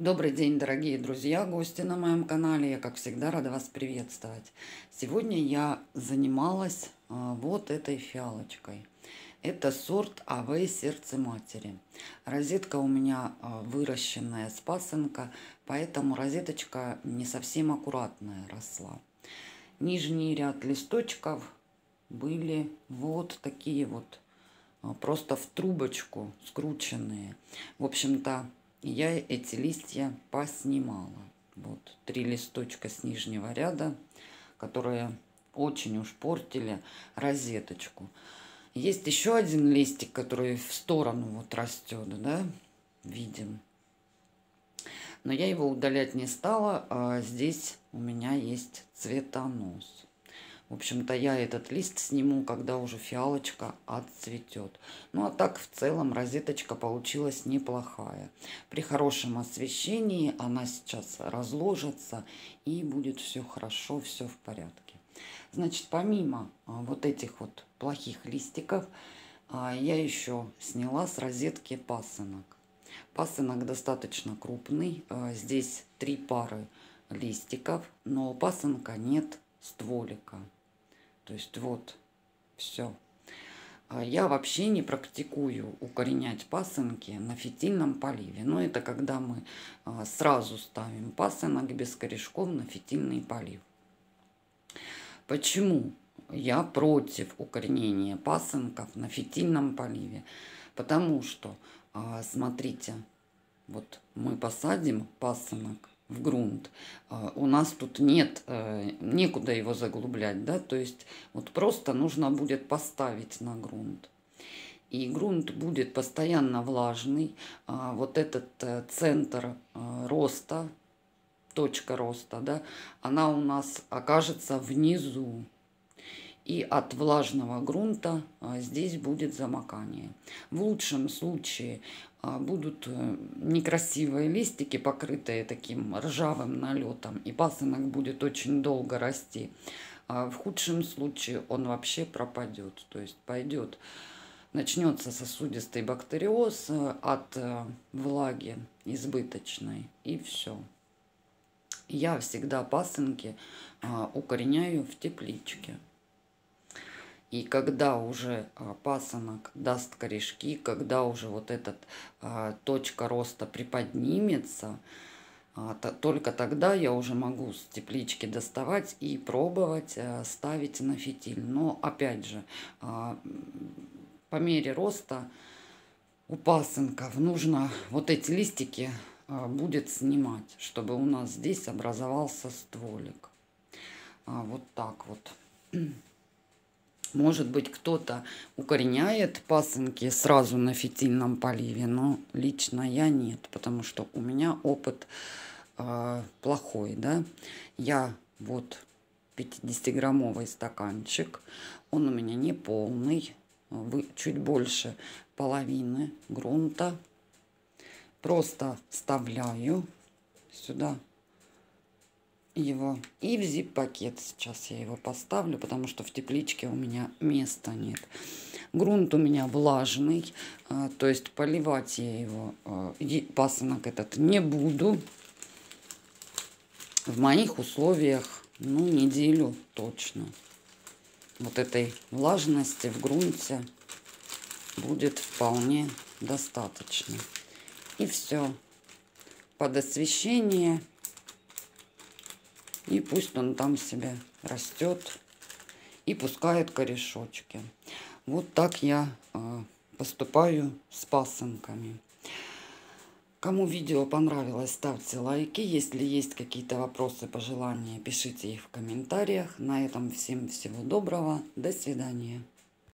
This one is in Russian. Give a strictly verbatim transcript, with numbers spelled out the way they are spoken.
Добрый день, дорогие друзья, гости на моем канале. Я, как всегда, рада вас приветствовать. Сегодня я занималась а, вот этой фиалочкой. Это сорт АВ Сердце Матери. Розетка у меня а, выращенная с пасынка, поэтому розеточка не совсем аккуратная росла. Нижний ряд листочков были вот такие вот, а, просто в трубочку скрученные. В общем-то, я эти листья поснимала. Вот три листочка с нижнего ряда, которые очень уж портили розеточку. Есть еще один листик, который в сторону вот растет, да, видим. Но я его удалять не стала, а здесь у меня есть цветонос. В общем-то, я этот лист сниму, когда уже фиалочка отцветет. Ну, а так, в целом, розеточка получилась неплохая. При хорошем освещении она сейчас разложится, и будет все хорошо, все в порядке. Значит, помимо а, вот этих вот плохих листиков, а, я еще сняла с розетки пасынок. Пасынок достаточно крупный. А, здесь три пары листиков, но у пасынка нет стволика. То есть вот, все. Я вообще не практикую укоренять пасынки на фитильном поливе. Но это когда мы сразу ставим пасынок без корешков на фитильный полив. Почему я против укоренения пасынков на фитильном поливе? Потому что, смотрите, вот мы посадим пасынок в грунт, у нас тут нет, некуда его заглублять, да, то есть вот просто нужно будет поставить на грунт. И грунт будет постоянно влажный, вот этот центр роста, точка роста, да, она у нас окажется внизу. И от влажного грунта здесь будет замокание. В лучшем случае будут некрасивые листики, покрытые таким ржавым налетом, и пасынок будет очень долго расти. А в худшем случае он вообще пропадет, то есть пойдет, начнется сосудистый бактериоз от влаги избыточной, и все. Я всегда пасынки укореняю в тепличке. И когда уже а, пасынок даст корешки, когда уже вот эта а, точка роста приподнимется, а, то, только тогда я уже могу с теплички доставать и пробовать а, ставить на фитиль. Но опять же, а, по мере роста у пасынков нужно вот эти листики а, будет снимать, чтобы у нас здесь образовался стволик. А, вот так вот. Может быть, кто-то укореняет пасынки сразу на фитильном поливе, но лично я нет, потому что у меня опыт э, плохой, да. Я вот пятидесятиграммовый стаканчик, он у меня не полный, чуть больше половины грунта. Просто вставляю сюда его и в зип-пакет. Сейчас я его поставлю, потому что в тепличке у меня места нет. Грунт у меня влажный, то есть поливать я его, пасынок этот, не буду. В моих условиях, ну, неделю точно. Вот этой влажности в грунте будет вполне достаточно. И все. Под освещение. И пусть он там себе растет и пускает корешочки. Вот так я э, поступаю с пасынками. Кому видео понравилось, ставьте лайки. Если есть какие-то вопросы, пожелания, пишите их в комментариях. На этом всем всего доброго. До свидания.